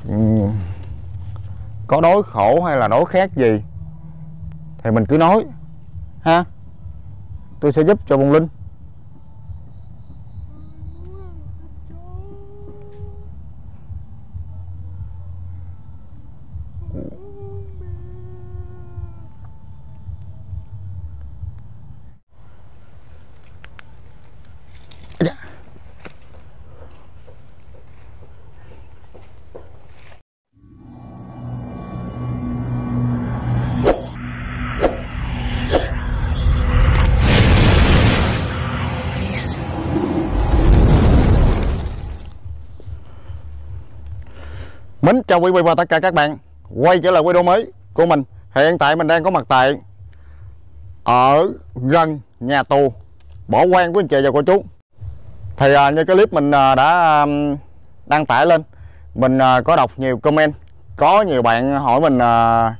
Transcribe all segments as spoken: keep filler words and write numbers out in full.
có đối khổ hay là đối khác gì thì mình cứ nói ha, tôi sẽ giúp cho Bông Linh. Mến chào quý vị và tất cả các bạn quay trở lại video mới của mình. Hiện tại mình đang có mặt tại ở gần nhà tù Bỏ Quan của anh chị và cô chú. Thì à, như cái clip mình à, đã um, đăng tải lên, mình à, có đọc nhiều comment, có nhiều bạn hỏi mình à,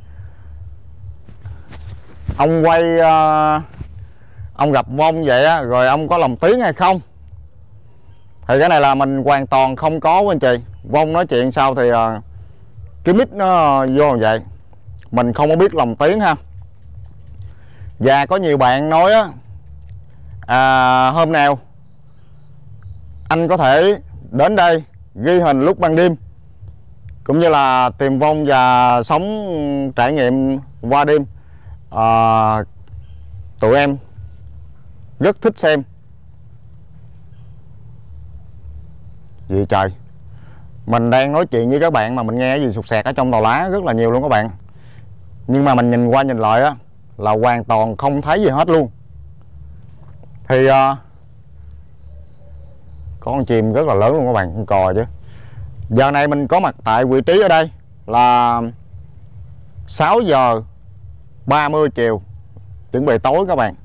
ông quay à, ông gặp vong vậy á, rồi ông có lồng tiếng hay không. Thì cái này là mình hoàn toàn không có với anh chị. Vong nói chuyện sao thì à, cái mic nó vô như vậy, mình không có biết lồng tiếng ha. Và có nhiều bạn nói á, à, hôm nào anh có thể đến đây ghi hình lúc ban đêm, cũng như là tìm vong và sống trải nghiệm qua đêm. à, Tụi em rất thích xem. Gì trời, mình đang nói chuyện với các bạn mà mình nghe cái gì sụt sẹt ở trong tàu lá rất là nhiều luôn các bạn. Nhưng mà mình nhìn qua nhìn lại á là hoàn toàn không thấy gì hết luôn. Thì uh, có con chim rất là lớn luôn các bạn, con cò chứ. Giờ này mình có mặt tại vị trí ở đây là sáu giờ ba mươi chiều, chuẩn bị tối các bạn.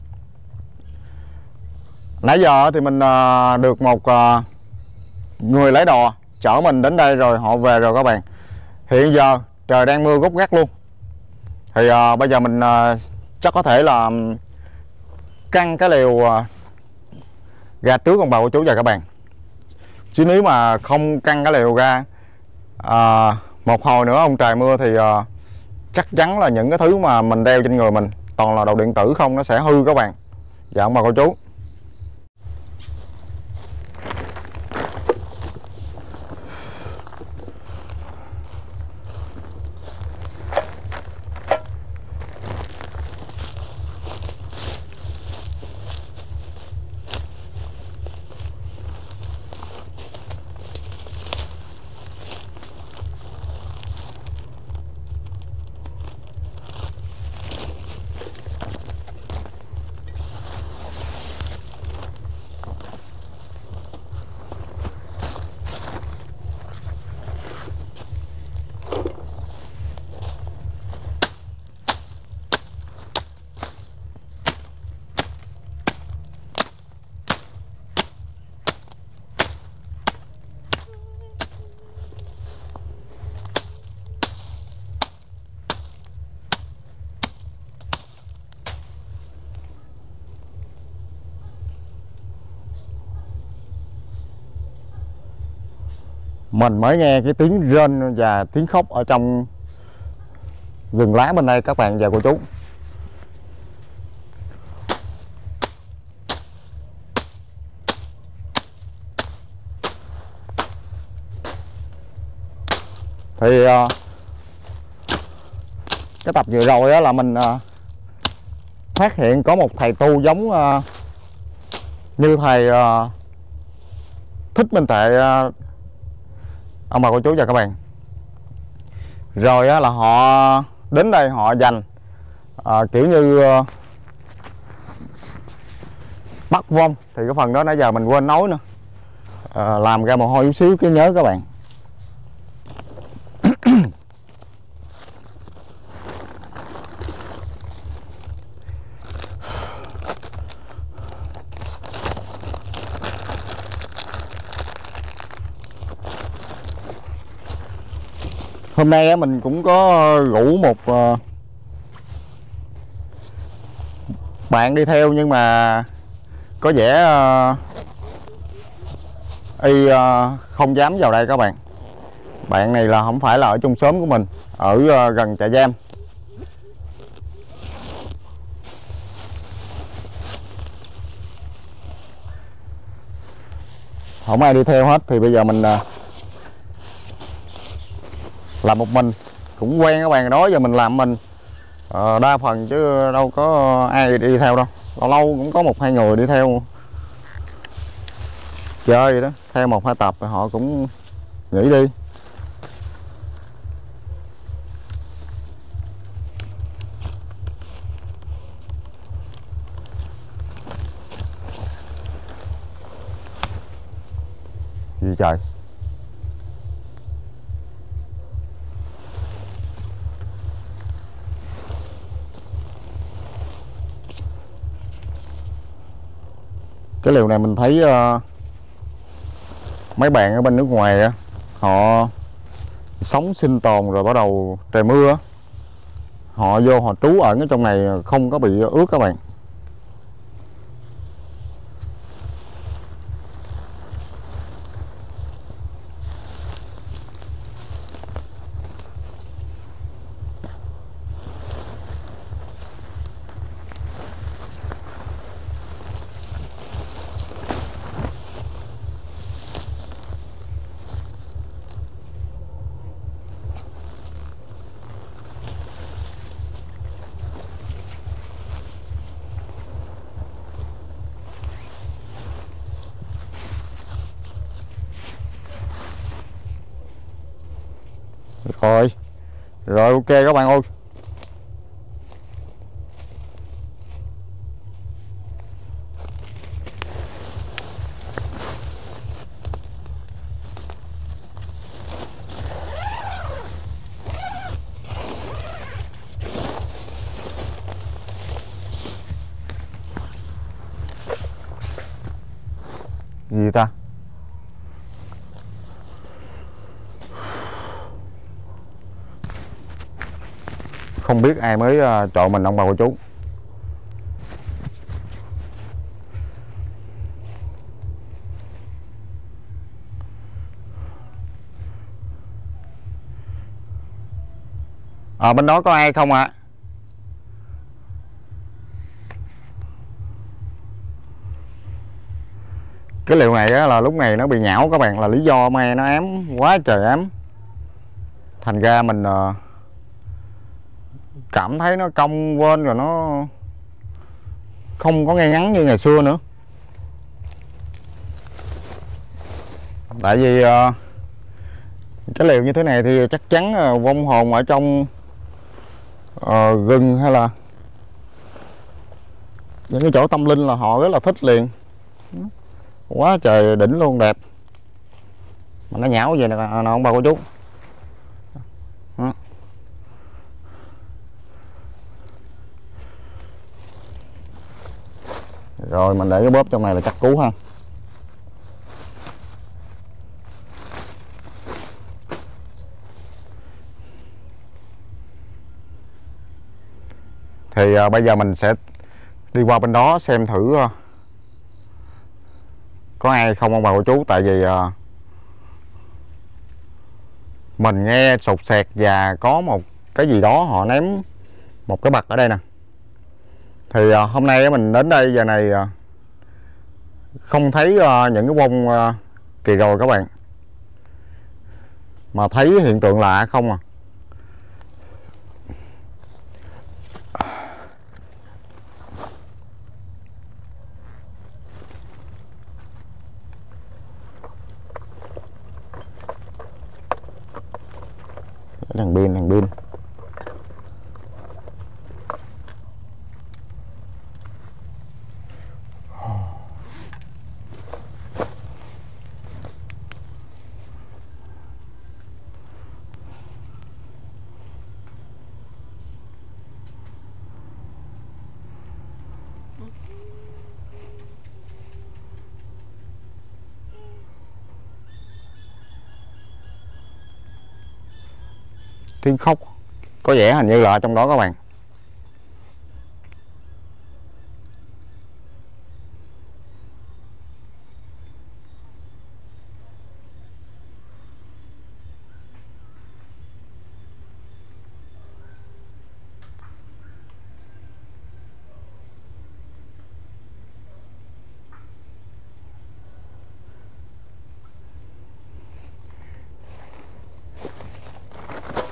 Nãy giờ thì mình uh, được một uh, người lái đò chở mình đến đây rồi, họ về rồi các bạn. Hiện giờ trời đang mưa gốc gác luôn. Thì uh, bây giờ mình uh, chắc có thể là căng cái lều uh, ra trước ông bà cô chú và các bạn. Chứ nếu mà không căng cái lều ra uh, một hồi nữa ông trời mưa thì uh, chắc chắn là những cái thứ mà mình đeo trên người mình toàn là đồ điện tử không, nó sẽ hư các bạn. Dạ ông bà cô chú. Mình mới nghe cái tiếng rên và tiếng khóc ở trong rừng lá bên đây các bạn và cô chú. Thì uh, cái tập vừa rồi đó là mình uh, phát hiện có một thầy tu giống uh, như thầy uh, Thích Minh Tuệ, uh, ông bà cô chú và các bạn. Rồi á, là họ đến đây họ dành à, kiểu như uh, bắt vong. Thì cái phần đó nãy giờ mình quên nói nữa, à, làm ra mồ hôi chút xíu cái nhớ các bạn. Hôm nay mình cũng có rủ một bạn đi theo, nhưng mà có vẻ y không dám vào đây các bạn. Bạn này là không phải là ở chung xóm của mình, ở uh, gần trại giam. Không ai đi theo hết, thì bây giờ mình uh, làm một mình, cũng quen các bạn, đó giờ mình làm mình uh, đa phần chứ đâu có ai đi theo đâu. Lâu lâu cũng có một hai người đi theo chơi vậy đó, theo một hai tập họ cũng nghỉ đi. Gì trời, cái liều này mình thấy uh, mấy bạn ở bên nước ngoài á, họ sống sinh tồn rồi bắt đầu trời mưa, họ vô họ trú ẩn ở trong này không có bị ướt các bạn. Rồi, rồi ok các bạn ơi. Gì ta? Không biết ai mới uh, trộn mình ông bà cô chú. Ở bên đó có ai không ạ? À? Cái liều này á, là lúc này nó bị nhão các bạn, là lý do me nó ém quá trời ém, thành ra mình uh, cảm thấy nó cong quên rồi, nó không có ngay ngắn như ngày xưa nữa. Tại vì uh, cái liều như thế này thì chắc chắn uh, vong hồn ở trong uh, rừng hay là những cái chỗ tâm linh là họ rất là thích liền. Quá trời đỉnh luôn, đẹp mà nó nhão vậy nè ông bà cô chú. Đó. Rồi mình để cái bóp trong này là chắc cú ha. Thì uh, bây giờ mình sẽ đi qua bên đó xem thử uh, có ai không ông bà cô chú. Tại vì uh, mình nghe sột sẹt và có một cái gì đó họ ném một cái bật ở đây nè. Thì uh, hôm nay mình đến đây giờ này uh, không thấy uh, những cái bông uh, kỳ rồi các bạn, mà thấy hiện tượng lạ không à. Đèn pin, đèn pin. Tiếng khóc có vẻ hình như là ở trong đó các bạn.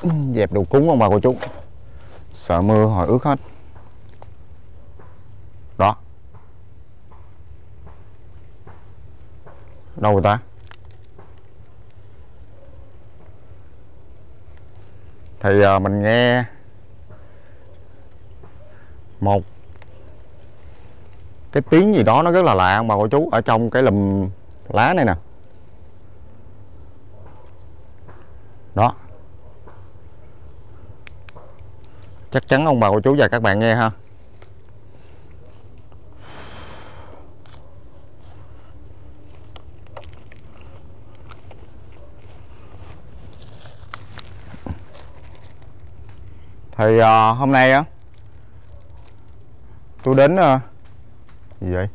Dẹp đồ cúng ông bà cô chú, sợ mưa hồi ướt hết. Đó, đâu rồi ta? Thì à, mình nghe một cái tiếng gì đó nó rất là lạ ông bà cô chú, ở trong cái lùm lá này nè. Đó, chắc chắn ông bà cô chú và các bạn nghe ha. Thì à, hôm nay á tôi đến à, gì vậy?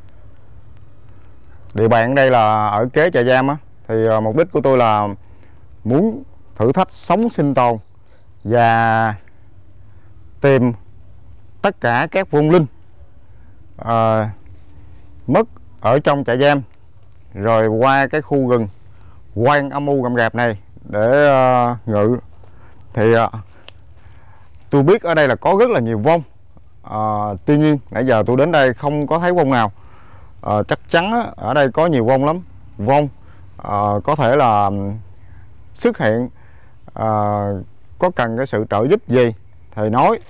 Địa bàn ở đây là ở kế trại giam á. Thì à, mục đích của tôi là muốn thử thách sống sinh tồn và tìm tất cả các vong linh à, mất ở trong trại giam, rồi qua cái khu rừng Quan Âm U Rậm Rạp này để uh, ngự. Thì uh, tôi biết ở đây là có rất là nhiều vong, uh, tuy nhiên nãy giờ tôi đến đây không có thấy vong nào. Uh, chắc chắn uh, ở đây có nhiều vong lắm. Vong uh, có thể là xuất hiện, uh, có cần cái sự trợ giúp gì thì nói.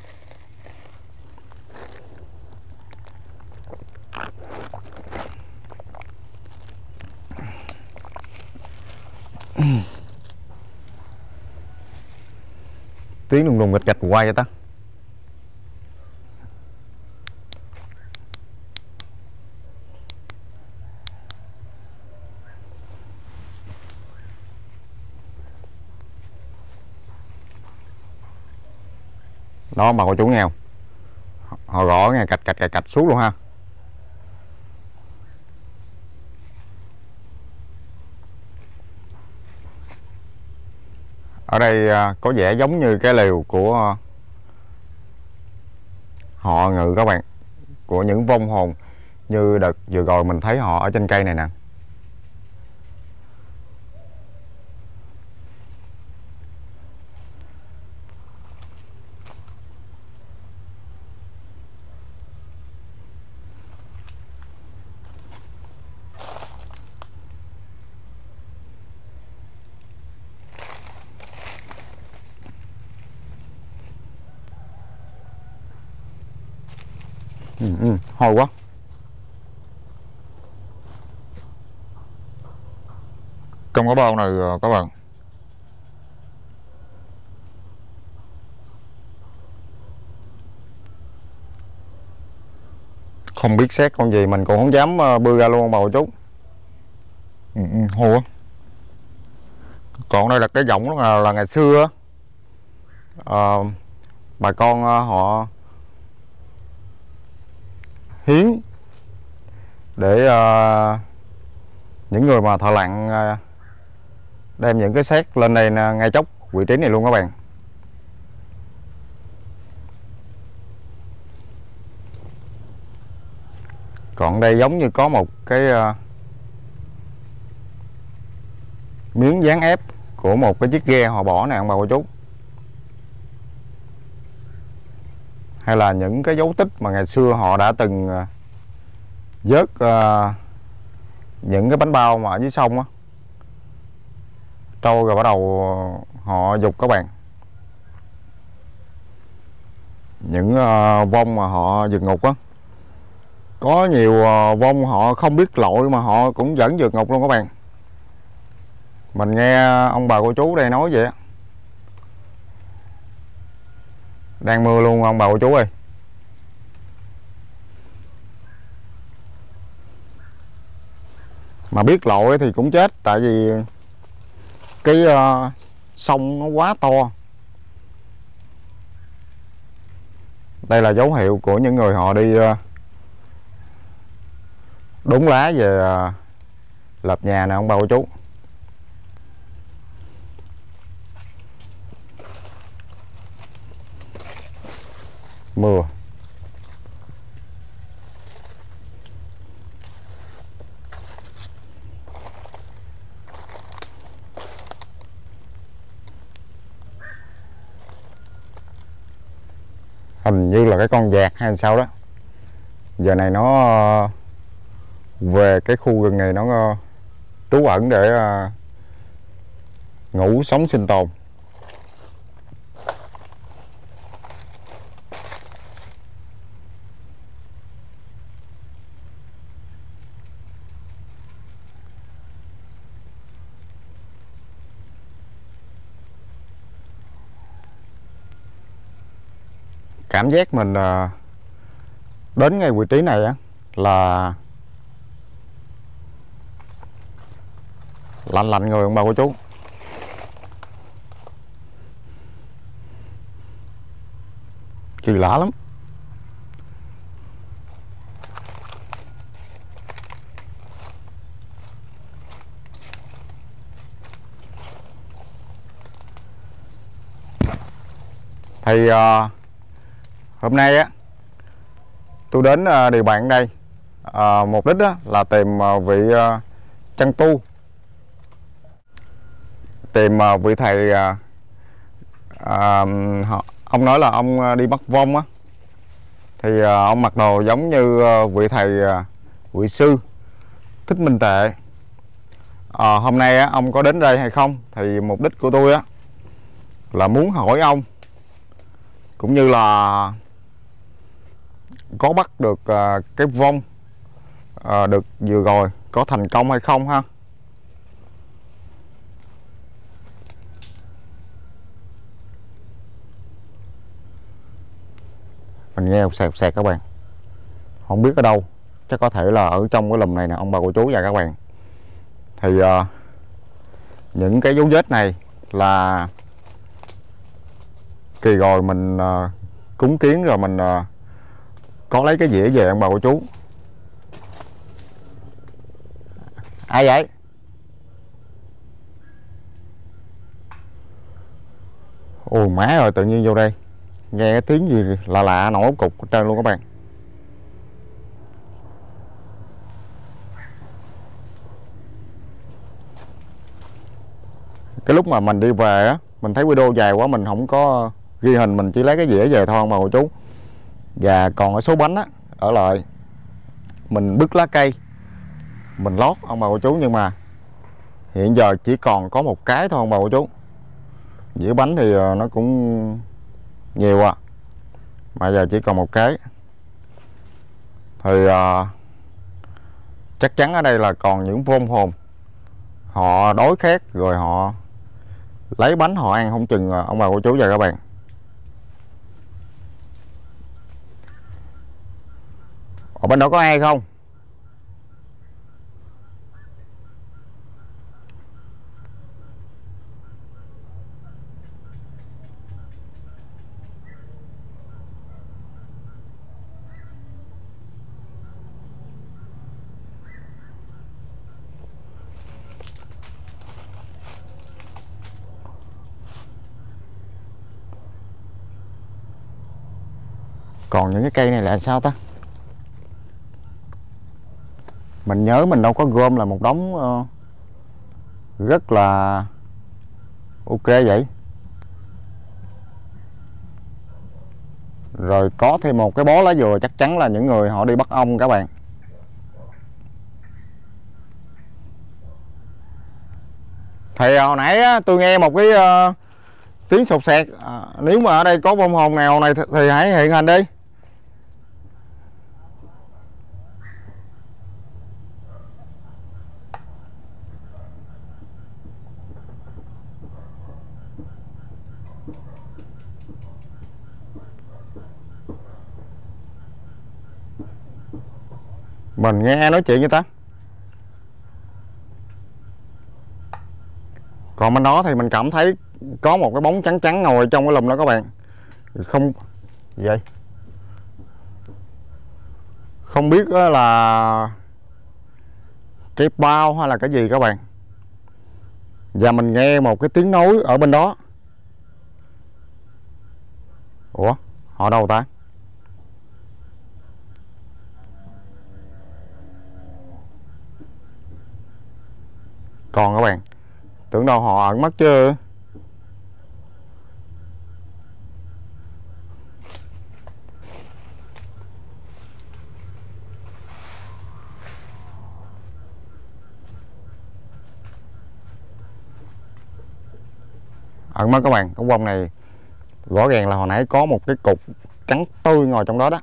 Tiếng đùng đùng gạch gạch quay vậy ta. Đó bà cô chú nghèo, họ gõ nghe cạch cạch cạch cạch xuống luôn ha. Ở đây có vẻ giống như cái lều của họ ngự các bạn, của những vong hồn như đợt vừa rồi mình thấy họ ở trên cây này nè. Ừ, ừ, hôi quá. Trong cái bao này các bạn, không biết xét con gì mình cũng không dám bươi ra luôn bà cô chú. Ừ, ừ, hôi quá. Còn đây là cái giọng là, là ngày xưa à, bà con họ hiến để uh, những người mà thợ lặn uh, đem những cái xác lên đây ngay chốc vị trí này luôn các bạn. Còn đây giống như có một cái uh, miếng dán ép của một cái chiếc ghe họ bỏ nè ông bà cô chú, hay là những cái dấu tích mà ngày xưa họ đã từng uh, vớt uh, những cái bánh bao mà ở dưới sông á trôi rồi bắt đầu họ dục các bạn. Những uh, vong mà họ vượt ngục á, có nhiều uh, vong họ không biết lội mà họ cũng vẫn vượt ngục luôn các bạn. Mình nghe ông bà cô chú đây nói vậy á. Đang mưa luôn ông bà cô chú ơi. Mà biết lội thì cũng chết, tại vì cái uh, sông nó quá to. Đây là dấu hiệu của những người họ đi uh, đốn lá về uh, lập nhà nè ông bà cô chú. Mưa. Hình như là cái con dạt hay sao đó. Giờ này nó về cái khu rừng này nó trú ẩn để ngủ sống sinh tồn. Cảm giác mình đến ngay vị trí này á là lạnh lạnh người ông bà cô chú. Kỳ lạ lắm. Thì uh, hôm nay á tôi đến uh, địa bàn đây, uh, mục đích đó là tìm uh, vị uh, chân tu, tìm uh, vị thầy uh, uh, ông nói là ông đi bắt vong á, thì uh, ông mặc đồ giống như uh, vị thầy uh, vị sư Thích Minh Tệ. uh, hôm nay á, ông có đến đây hay không thì mục đích của tôi á là muốn hỏi ông, cũng như là có bắt được uh, cái vong uh, được vừa rồi có thành công hay không ha. Mình nghe sẹt sẹt các bạn, không biết ở đâu, chắc có thể là ở trong cái lùm này nè ông bà cô chú và các bạn. Thì uh, những cái dấu vết này là kỳ rồi mình uh, cúng kiến rồi mình uh, có lấy cái dĩa về ông bà cô chú. Ai vậy? Ôi má ơi, tự nhiên vô đây nghe cái tiếng gì lạ lạ nổi cục ở trên luôn các bạn. Cái lúc mà mình đi về á, mình thấy video dài quá mình không có ghi hình, mình chỉ lấy cái dĩa về thôi ông bà cô chú. Và còn ở số bánh á ở lại mình bứt lá cây mình lót ông bà cô chú, nhưng mà hiện giờ chỉ còn có một cái thôi ông bà cô chú. Dĩa bánh thì nó cũng nhiều à, mà giờ chỉ còn một cái. Thì uh, chắc chắn ở đây là còn những vong hồn họ đói khát rồi họ lấy bánh họ ăn không chừng ông bà cô chú và các bạn. Ở bên đó có ai không? Còn những cái cây này là sao ta? Mình nhớ mình đâu có gom là một đống uh, rất là ok vậy. Rồi có thêm một cái bó lá dừa, chắc chắn là những người họ đi bắt ong các bạn. Thì hồi nãy á, tôi nghe một cái uh, tiếng sột sẹt. À, nếu mà ở đây có vong hồn nào này thì hãy hiện hình đi. Mình nghe ai nói chuyện với ta. Còn bên đó thì mình cảm thấy có một cái bóng trắng trắng ngồi trong cái lùm đó các bạn. Không vậy, không biết là cái bao hay là cái gì các bạn. Và mình nghe một cái tiếng nói ở bên đó. Ủa, họ đâu ta? Còn các bạn, tưởng đâu họ ẩn mất chứ. Ở mấy các bạn, con vông này rõ ràng là hồi nãy có một cái cục trắng tươi ngồi trong đó đó.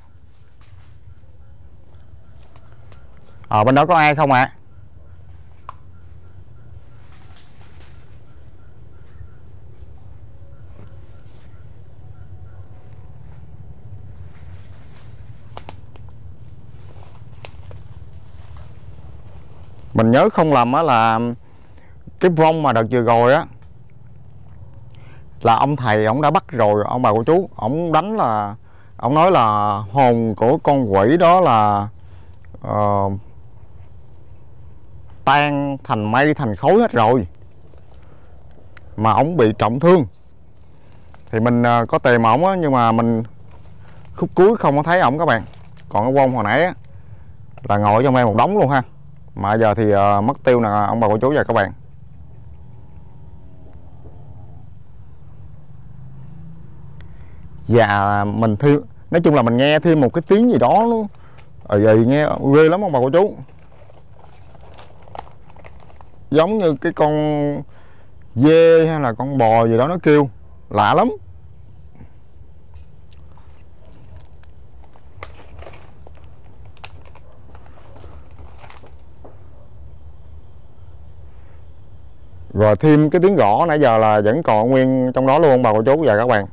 Ở bên đó có ai không ạ? À? Mình nhớ không lầm á là cái vong mà đợt vừa rồi á là ông thầy ông đã bắt rồi, ông bà cô chú, ông đánh là ông nói là hồn của con quỷ đó là uh, tan thành mây thành khói hết rồi, mà ông bị trọng thương. Thì mình uh, có tìm ổng á, nhưng mà mình khúc cuối không có thấy ổng các bạn. Còn cái vong hồi nãy á là ngồi trong đây một đống luôn ha, mà giờ thì uh, mất tiêu nè ông bà cô chú và các bạn. Và mình thêm, nói chung là mình nghe thêm một cái tiếng gì đó nó ở vậy nghe ghê lắm ông bà cô chú, giống như cái con dê hay là con bò gì đó nó kêu lạ lắm. Rồi thêm cái tiếng gõ nãy giờ là vẫn còn nguyên trong đó luôn bà cô chú và các bạn.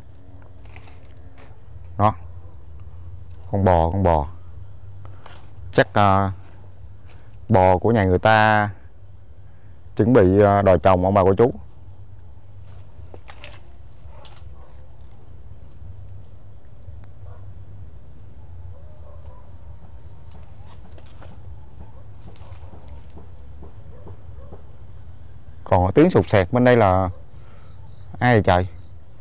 Đó, con bò con bò chắc uh, bò của nhà người ta chuẩn bị uh, đòi chồng ông bà cô chú. Còn tiếng sụt sẹt bên đây là ai vậy trời?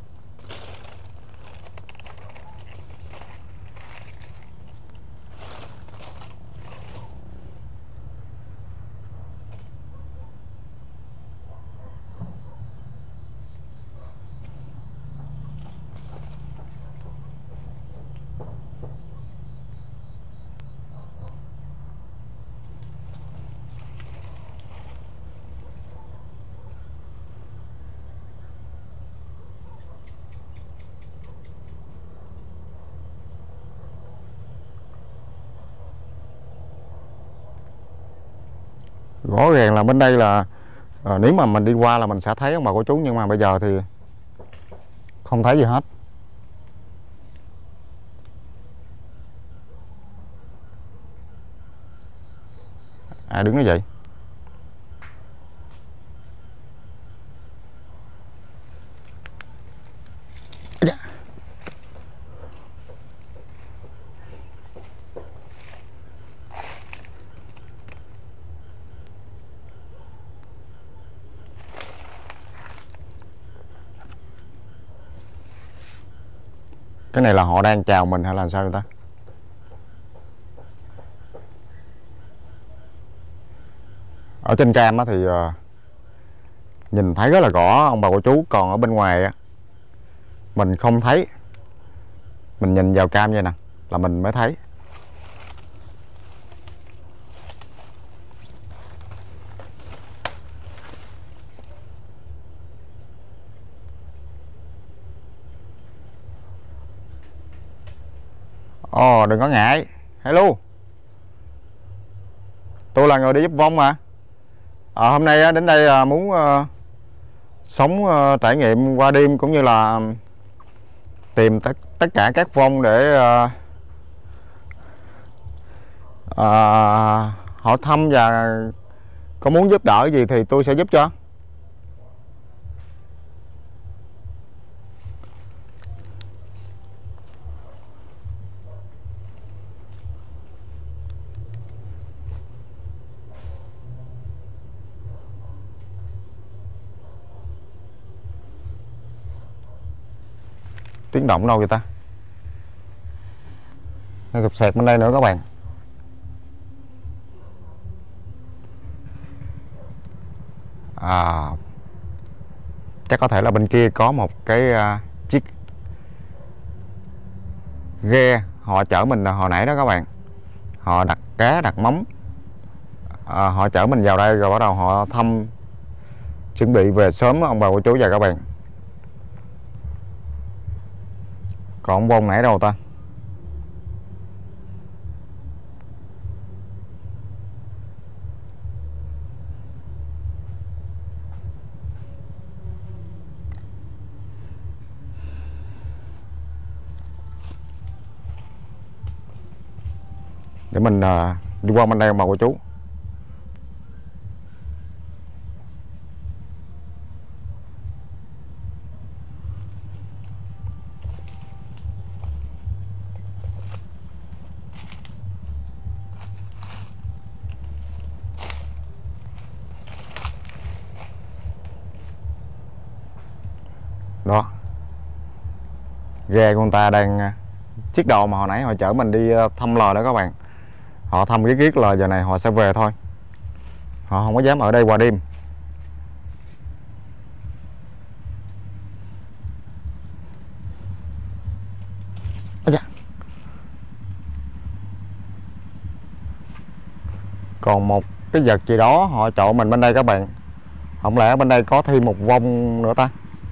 Rõ ràng là bên đây là à, nếu mà mình đi qua là mình sẽ thấy ông bà cô chú, nhưng mà bây giờ thì không thấy gì hết. À đứng như vậy. Cái này là họ đang chào mình hay là sao người ta? Ở trên cam á thì uh, nhìn thấy rất là rõ ông bà cô chú, còn ở bên ngoài á mình không thấy. Mình nhìn vào cam vậy nè là mình mới thấy. Ồ, oh, đừng có ngại. Hello, tôi là người đi giúp vong mà. À, hôm nay đến đây là muốn uh, sống uh, trải nghiệm qua đêm, cũng như là tìm tất tất cả các vong để uh, uh, hỏi thăm, và có muốn giúp đỡ gì thì tôi sẽ giúp cho. Tiếng động đâu vậy ta? Nó gục sẹt bên đây nữa các bạn. À, chắc có thể là bên kia có một cái uh, chiếc ghe họ chở mình hồi nãy đó các bạn. Họ đặt cá đặt mắm, à, họ chở mình vào đây rồi bắt đầu họ thăm, chuẩn bị về sớm ông bà cô chú và các bạn. Còn vong nãy đâu ta? Để mình uh, đi qua bên đây mà cô chú. Đó, ghe của người ta đang, chiếc đồ mà hồi nãy họ chở mình đi thăm lò đó các bạn, họ thăm cái kiết là giờ này họ sẽ về thôi, họ không có dám ở đây qua đêm. Còn một cái vật gì đó họ chọn mình bên đây các bạn, không lẽ bên đây có thêm một vong nữa ta?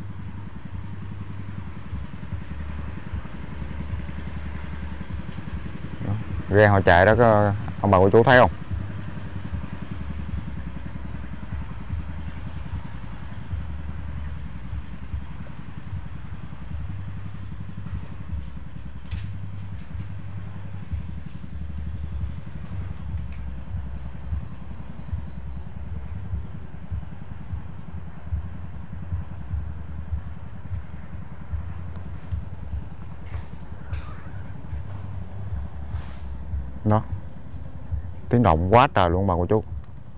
Ghe họ chạy đó, có ông bà cô chú thấy không? Đó, tiếng động quá trời luôn bà cô chú.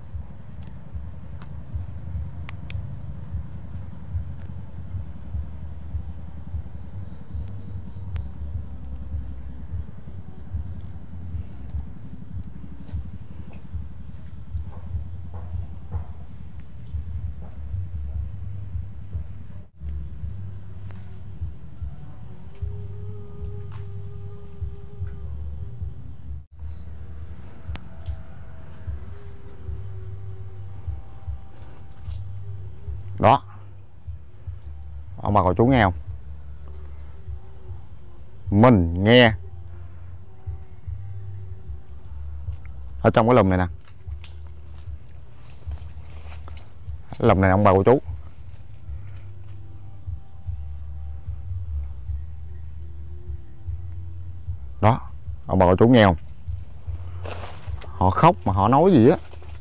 Đó, ông bà cô chú nghe không? Mình nghe ở trong cái lùm này nè, cái lùm này ông bà cô chú. Đó, ông bà cô chú nghe không? Họ khóc mà họ nói gì á.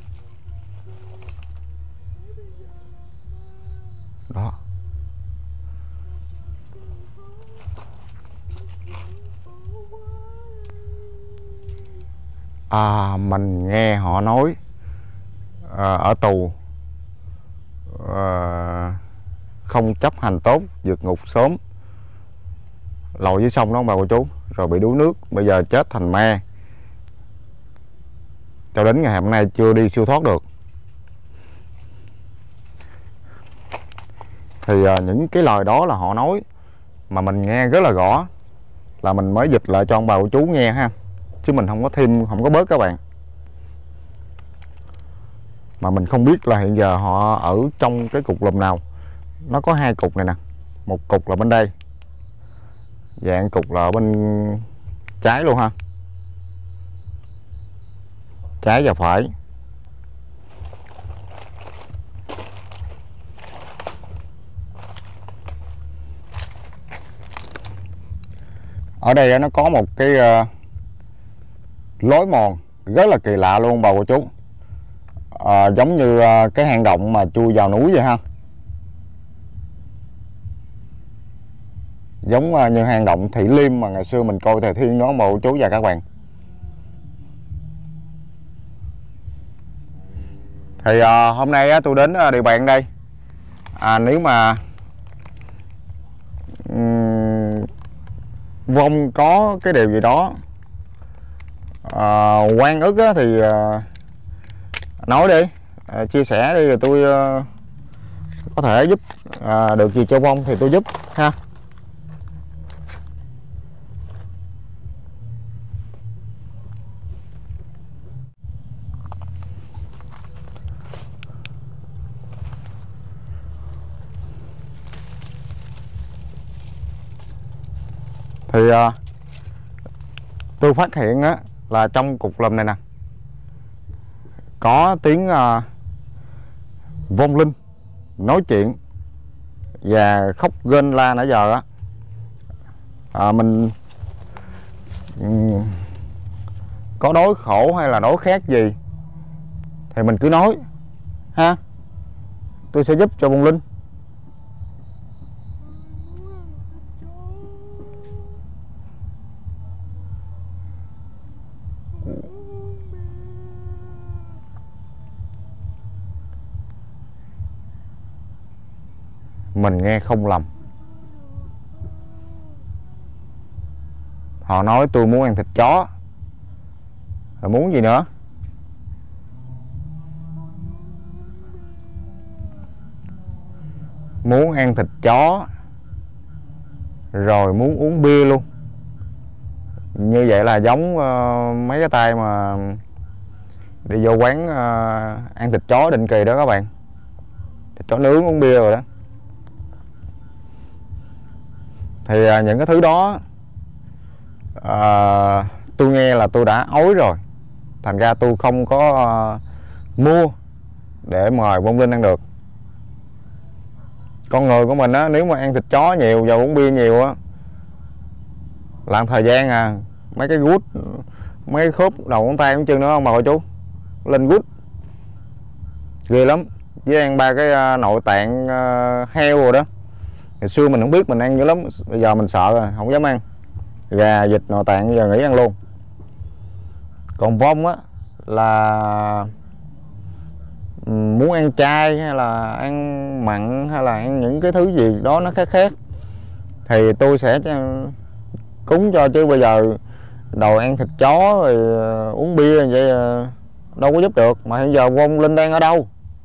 Đó, à, mình nghe họ nói à, ở tù à, không chấp hành tốt, vượt ngục sớm, lội dưới sông đó ông bà cô chú, rồi bị đuối nước, bây giờ chết thành ma, cho đến ngày hôm nay chưa đi siêu thoát được. Thì à, những cái lời đó là họ nói mà mình nghe rất là rõ, là mình mới dịch lại cho ông bà cô chú nghe ha, chứ mình không có thêm, không có bớt các bạn. Mà mình không biết là hiện giờ họ ở trong cái cục lùm nào. Nó có hai cục này nè, một cục là bên đây, dạng cục là ở bên trái luôn ha, trái và phải. Ở đây nó có một cái uh, lối mòn rất là kỳ lạ luôn bà cô chú, à, giống như uh, cái hang động mà chui vào núi vậy ha, giống uh, như hang động Thị Liêm mà ngày xưa mình coi Thời Thiên đó bà cô chú và các bạn. Thì uh, hôm nay uh, tôi đến uh, địa bàn đây, à, nếu mà um, vong có cái điều gì đó à, oan ức á, thì à, nói đi, à, chia sẻ đi, rồi tôi à, có thể giúp à, được gì cho vong thì tôi giúp ha. Thì uh, tôi phát hiện á là trong cục lùm này nè có tiếng uh, vong linh nói chuyện và khóc rên la nãy giờ á. À, mình um, có đối khổ hay là đối khác gì thì mình cứ nói ha, tôi sẽ giúp cho vong linh. Mình nghe không lầm, họ nói tôi muốn ăn thịt chó, rồi muốn gì nữa? Muốn ăn thịt chó rồi muốn uống bia luôn. Như vậy là giống uh, mấy cái tay mà đi vô quán uh, ăn thịt chó định kỳ đó các bạn, thịt chó nướng uống bia rồi đó. Thì uh, những cái thứ đó uh, tôi nghe là tôi đã ói rồi, thành ra tôi không có uh, mua để mời vong linh ăn được. Con người của mình á, nếu mà ăn thịt chó nhiều và uống bia nhiều á, làm thời gian à, mấy cái gút, mấy cái khớp đầu ngón tay ngón chân nữa không bà cô chú, lên gút ghê lắm. Với ăn ba cái uh, nội tạng uh, heo rồi đó. Ngày xưa mình không biết, mình ăn dữ lắm, bây giờ mình sợ rồi, không dám ăn. Gà, vịt, nội tạng giờ nghỉ ăn luôn. Còn vong á là muốn ăn chay hay là ăn mặn hay là ăn những cái thứ gì đó nó khác khác thì tôi sẽ cúng cho, chứ bây giờ đồ ăn thịt chó rồi uống bia vậy đâu có giúp được. Mà hiện giờ vong linh đang ở đâu?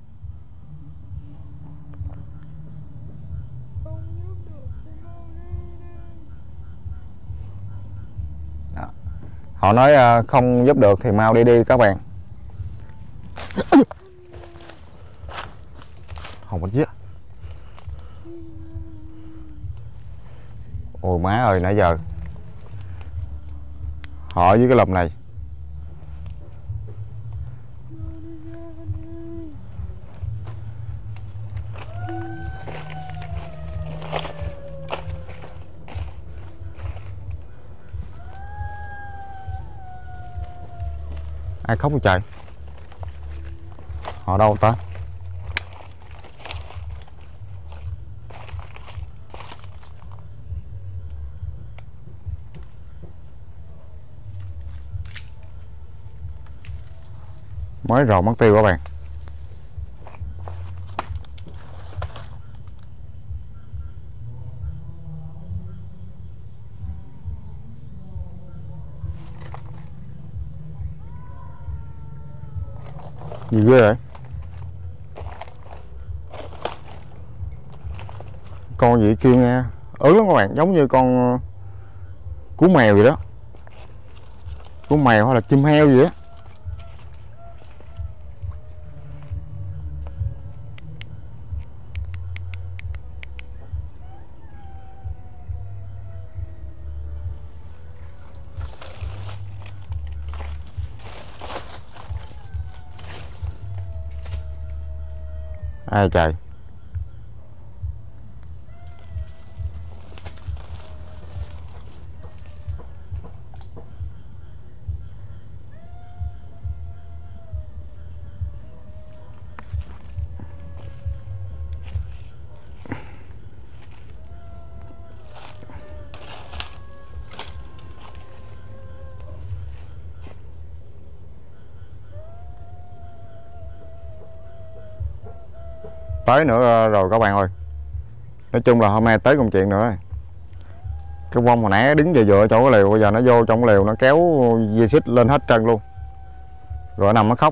Họ nói không giúp được thì mau đi đi các bạn. Không có chứ. Ôi má ơi, nãy giờ họ với cái lồng này ai khóc vậy trời? Họ đâu ta? Mới rồi mất tiêu các bạn. Gì ghê vậy? Con gì kêu nghe ớn lắm các bạn, giống như con cú mèo vậy đó, cú mèo hay là chim heo gì á. Ai trời. Tới nữa rồi các bạn ơi. Nói chung là hôm nay tới công chuyện nữa. Cái vong hồi nãy đứng về dựa chỗ cái lều, bây giờ nó vô trong cái lều, nó kéo dây xích lên hết trơn luôn. Rồi nó nằm nó khóc.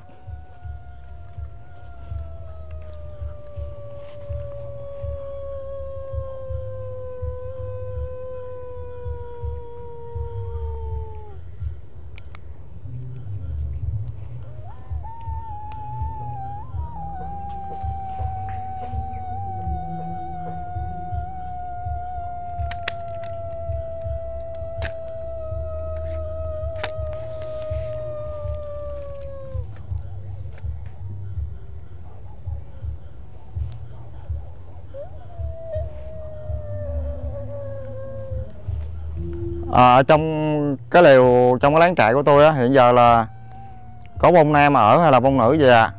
À, ở trong cái lều, trong cái láng trại của tôi á, hiện giờ là có bông nam ở hay là bông nữ vậy à?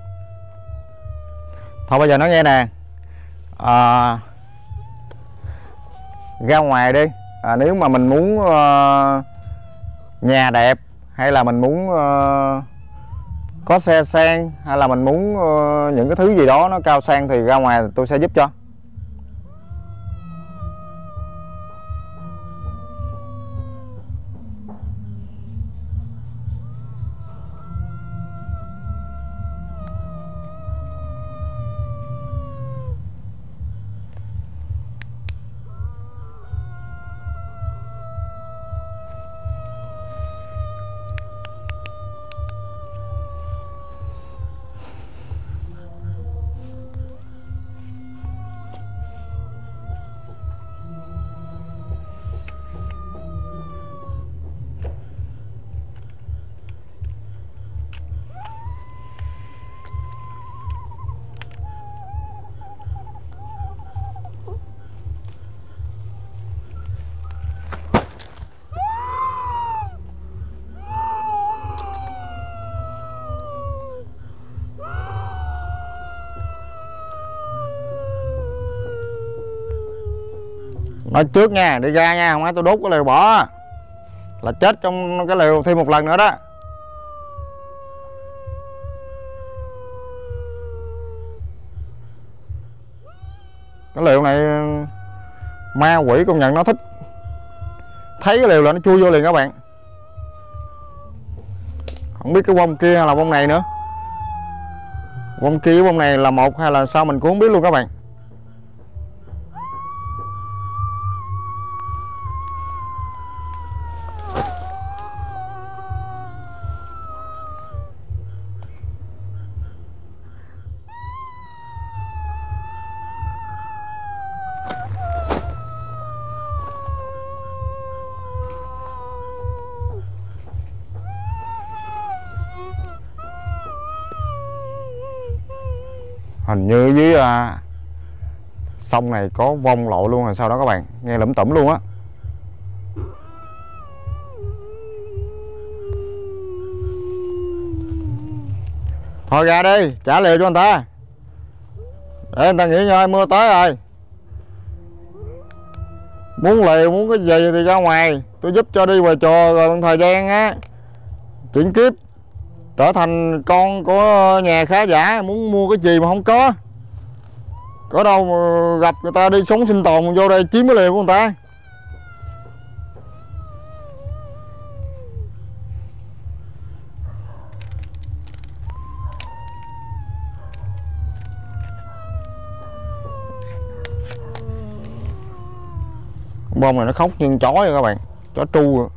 Thôi bây giờ nói nghe nè, à, ra ngoài đi, à, nếu mà mình muốn uh, nhà đẹp, hay là mình muốn uh, có xe sang, hay là mình muốn uh, những cái thứ gì đó nó cao sang thì ra ngoài tôi sẽ giúp cho. Nói trước nha, đi ra nha, không phải tôi đốt cái lều bỏ là chết trong cái lều thêm một lần nữa đó. Cái lều này ma quỷ công nhận nó thích, thấy cái lều là nó chui vô liền các bạn. Không biết cái bông kia hay là bông này nữa, bông kia với bông này là một hay là sao mình cũng không biết luôn các bạn. Hình như dưới à, sông này có vong lội luôn rồi sao đó các bạn, nghe lẩm tẩm luôn á. Thôi ra đi, trả lều cho người ta để người ta nghỉ ngơi, mưa tới rồi. Muốn lều muốn cái gì thì ra ngoài, tôi giúp cho đi ngoài chùa, rồi thời gian á chuyển kiếp trở thành con của nhà khá giả, muốn mua cái gì mà không có có đâu mà gặp người ta đi sống sinh tồn vô đây chiếm cái lều của người ta. Bông này nó khóc như chó vậy các bạn, chó tru rồi.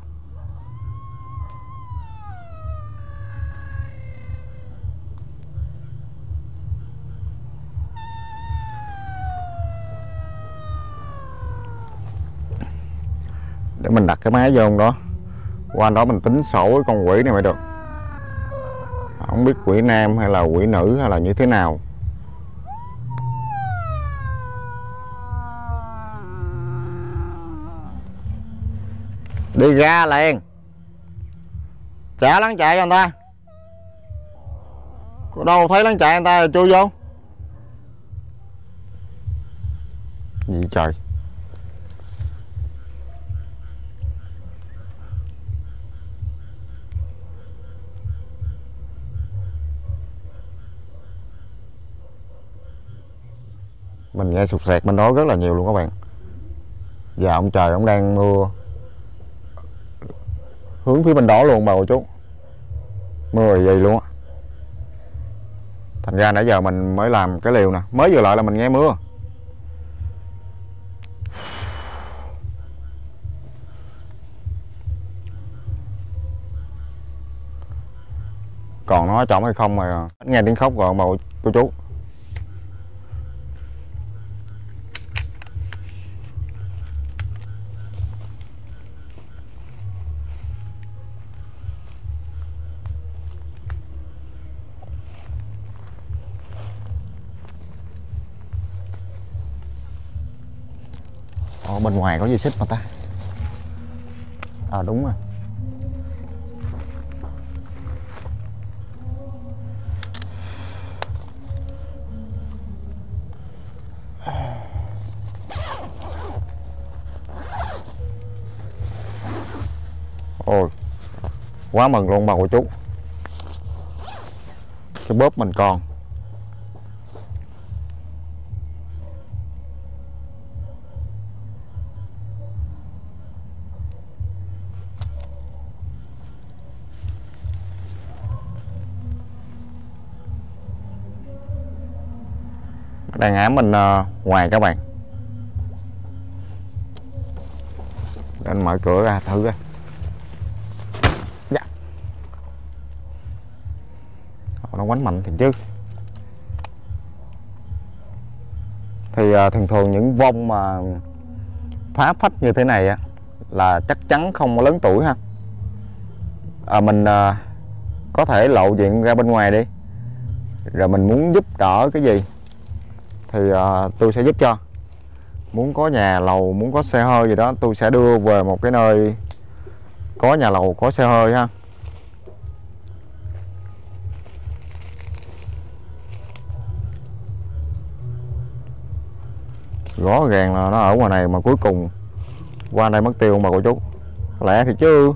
Để mình đặt cái máy vô đó, qua đó mình tính sổ với con quỷ này mới được. Không biết quỷ nam hay là quỷ nữ hay là như thế nào. Đi ra liền, trả láng chạy cho người ta. Có đâu thấy láng chạy người ta rồi chui vô gì trời. Mình nghe sụt sẹt bên đó rất là nhiều luôn các bạn. Và ông trời ông đang mưa hướng phía bên đó luôn bà cô chú, mưa rồi gì luôn á. Thành ra nãy giờ mình mới làm cái liều nè, mới vừa lại là mình nghe mưa. Còn nó ở trong hay không mà nghe tiếng khóc rồi bà cô chú. Ở bên ngoài có dây xích mà ta. À đúng rồi. Ôi, quá mừng luôn bà cô chú. Cái bóp mình còn. Đang ám mình uh, ngoài các bạn. Để anh mở cửa ra thử coi. Dạ. Nó quánh mạnh thiệt chứ. Thì uh, thường thường những vong mà phá phách như thế này á là chắc chắn không lớn tuổi ha. À, mình uh, có thể lộ diện ra bên ngoài đi, rồi mình muốn giúp đỡ cái gì thì uh, tôi sẽ giúp cho. Muốn có nhà lầu, muốn có xe hơi gì đó, tôi sẽ đưa về một cái nơi có nhà lầu, có xe hơi ha. Rõ ràng là nó ở ngoài này mà cuối cùng qua đây mất tiêu không bà cô chú. Lẹ thì chứ.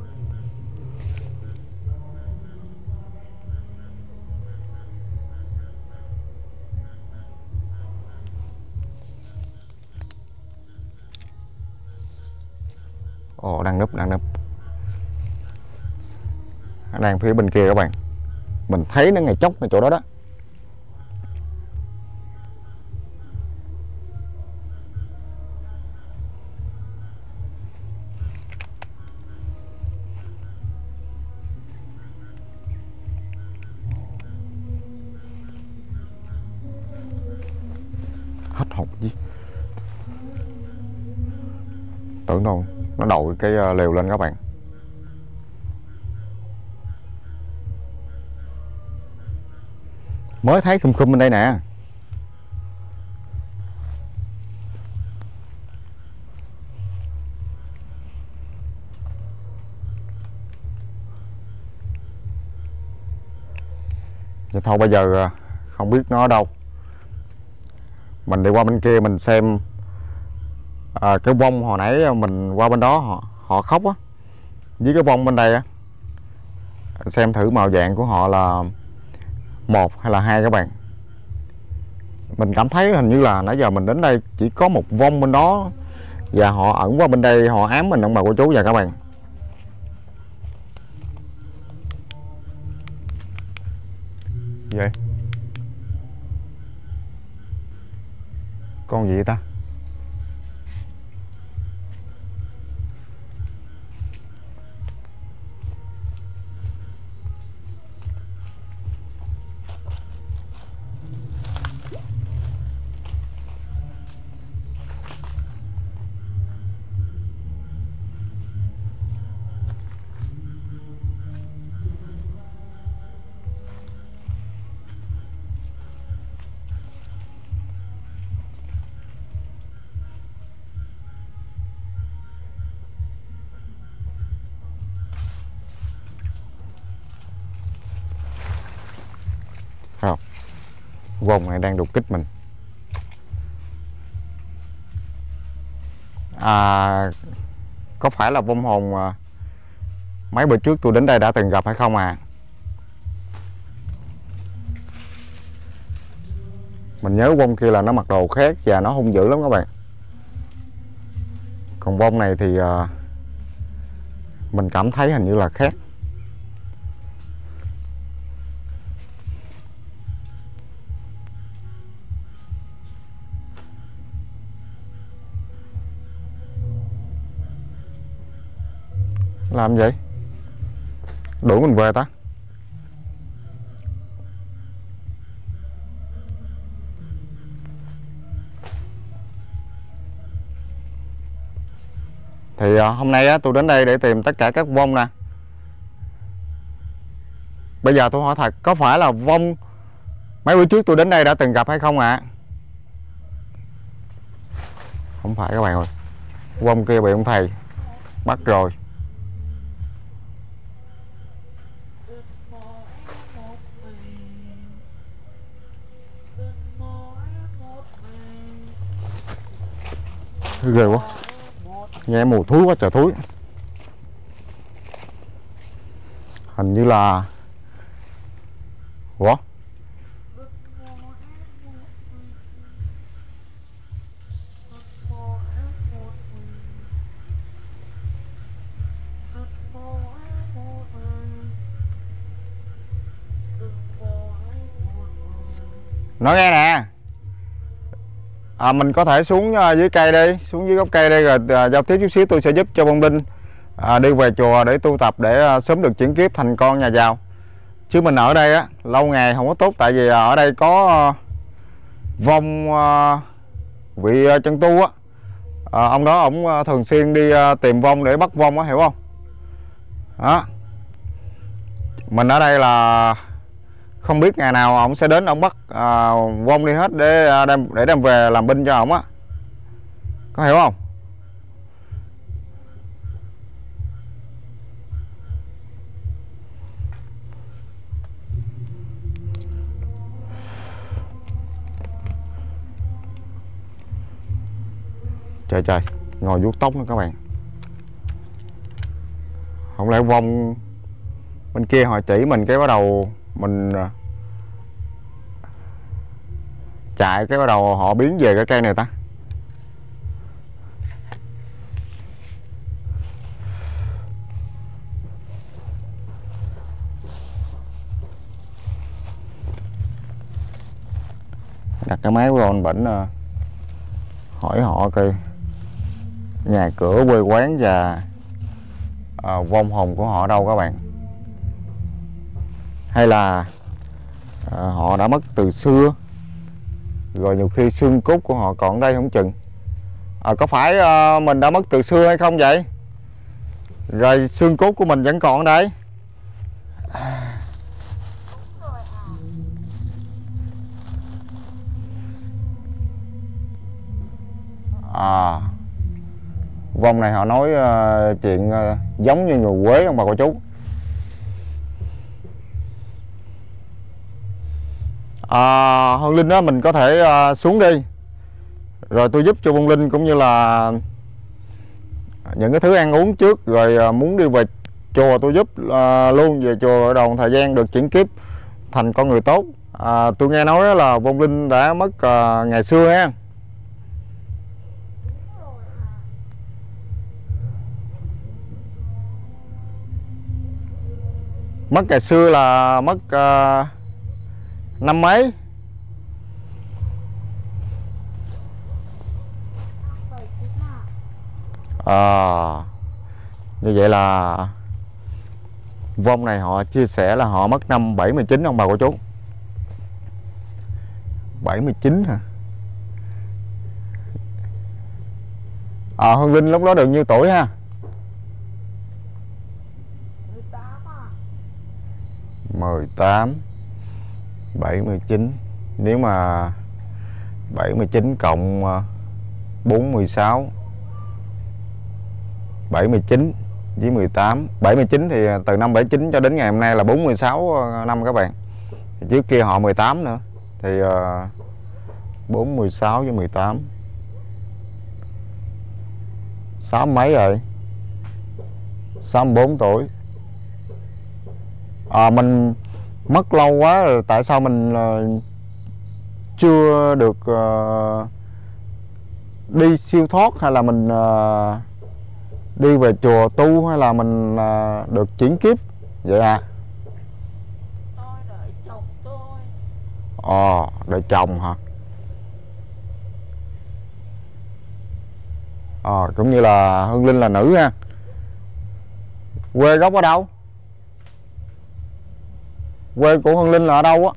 Ồ, đang núp, đang núp. Nó đang phía bên kia các bạn. Mình thấy nó ngay chốc ngay chỗ đó đó. Hết hồn gì. Tưởng đâu nó đội cái lều lên các bạn. Mới thấy khum khum bên đây nè. Vậy thôi bây giờ không biết nó ở đâu. Mình đi qua bên kia mình xem à, cái vong hồi nãy mình qua bên đó họ họ khóc á, với cái vong bên đây á, xem thử màu dạng của họ là một hay là hai các bạn. Mình cảm thấy hình như là nãy giờ mình đến đây chỉ có một vong bên đó và họ ẩn qua bên đây họ ám mình ông bà cô chú và các bạn. Vậy con gì ta? Không, vong này đang đột kích mình. À, có phải là vong hồn mà mấy bữa trước tôi đến đây đã từng gặp hay không à? Mình nhớ vong kia là nó mặc đồ khác và nó hung dữ lắm các bạn. Còn vong này thì uh, mình cảm thấy hình như là khác. Làm vậy? Đuổi mình về ta? Thì uh, hôm nay á, tôi đến đây để tìm tất cả các vong nè. Bây giờ tôi hỏi thật, có phải là vong mấy bữa trước tôi đến đây đã từng gặp hay không ạ? À? Không phải các bạn ơi. Vong kia bị ông thầy bắt rồi. Ghê quá, nghe mùi thúi quá trời thúi. Hình như là ủa nói nghe nè, à, mình có thể xuống dưới cây đi, xuống dưới gốc cây đây rồi à, giao tiếp chút xíu, tôi sẽ giúp cho Bông Đinh à, đi về chùa để tu tập để à, sớm được chuyển kiếp thành con nhà giàu. Chứ mình ở đây á lâu ngày không có tốt, tại vì ở đây có à, vong à, vị à, chân tu á, à, ông đó ổng à, thường xuyên đi à, tìm vong để bắt vong á, hiểu không? Đó, mình ở đây là không biết ngày nào ổng sẽ đến ổng bắt à, vong đi hết để à, đem để đem về làm binh cho ổng á, có hiểu không? Trời trời, ngồi vuốt tóc nữa các bạn. Không lẽ vong bên kia họ chỉ mình cái bắt đầu mình chạy cái bắt đầu họ biến về cái cây này ta? Đặt cái máy của anh Bỉnh hỏi họ coi nhà cửa quê quán và à, vong hồn của họ đâu các bạn, hay là à, họ đã mất từ xưa rồi, nhiều khi xương cốt của họ còn ở đây không chừng. À, có phải à, mình đã mất từ xưa hay không vậy, rồi xương cốt của mình vẫn còn ở đây? À, vong này họ nói uh, chuyện uh, giống như người Quế ông bà cô chú. À, Hương Linh đó mình có thể uh, xuống đi rồi tôi giúp cho Bông Linh cũng như là những cái thứ ăn uống trước, rồi uh, muốn đi về chùa tôi giúp uh, luôn, về chùa ở đầu thời gian được chuyển kiếp thành con người tốt. À, tôi nghe nói là Bông Linh đã mất uh, ngày xưa ha. Mất ngày xưa là mất uh, năm mấy? À, như vậy là vong này họ chia sẻ là họ mất năm bảy mươi chín ông bà cô chú. bảy mươi chín hả? À, Hương Linh lúc đó được nhiêu tuổi ha? mười tám, bảy mươi chín. Nếu mà bảy mươi chín cộng bốn mươi sáu, bảy mươi chín với mười tám, bảy mươi chín thì từ năm bảy mươi chín cho đến ngày hôm nay là bốn mươi sáu năm các bạn. Trước kia họ mười tám nữa thì bốn mươi sáu với mười tám, sáu mấy rồi, sáu mươi bốn tuổi. À, mình mất lâu quá rồi, tại sao mình uh, chưa được uh, đi siêu thoát, hay là mình uh, đi về chùa tu, hay là mình uh, được chuyển kiếp vậy à? Tôi đợi chồng tôi. Ồ, đợi chồng hả? Ờ, à, cũng như là Hương Linh là nữ ha. Quê gốc ở đâu? Quê của Hương Linh là ở đâu á?